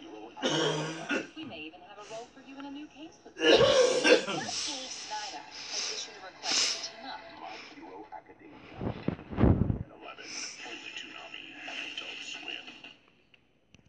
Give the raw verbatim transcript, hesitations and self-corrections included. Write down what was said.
We may even have a role for you in a new case with Dave Snyder has issued a request to team up. My Hero Academia.